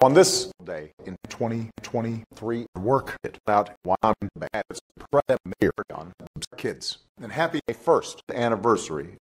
On this day in 2023, work it out wombats mayor on kids. And happy first anniversary